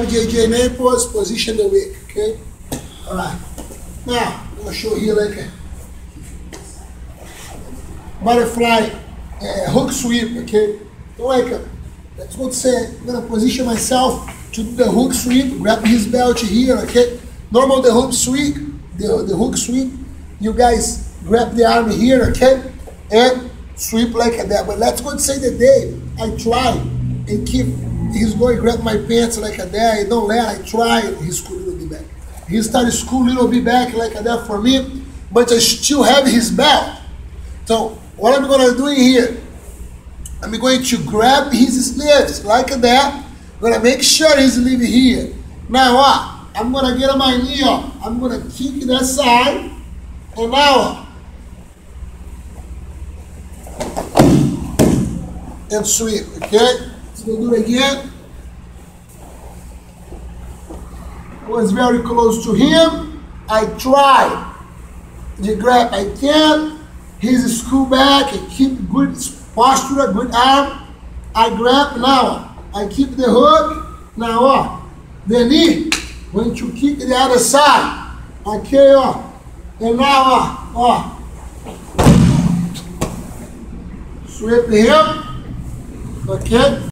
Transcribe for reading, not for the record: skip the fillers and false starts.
JJ Naples, position the week, okay? Alright. Now, I'm gonna show here like a butterfly hook sweep, okay? So like, let's go say, I'm gonna position myself to do the hook sweep, grab his belt here, okay? Normal the hook sweep, the hook sweep, you guys grab the arm here, okay? And sweep like that. But let's go say the day I try and keep, he's going to grab my pants like that, I don't let, I try, and he school a little bit back. He started school a little bit back like that for me, but I still have his belt. So what I'm going to do here, I'm going to grab his sleeves like that. I'm going to make sure his sleeve here. Now I'm going to get on my knee, I'm going to kick that side, and now and sweep, okay? So we'll do it again. I was very close to him. I try to grab, I can't. His school back, I keep good posture, good arm. I grab now. I keep the hook. Now, the knee, going to kick the other side. Okay, and now, sweep him. Okay.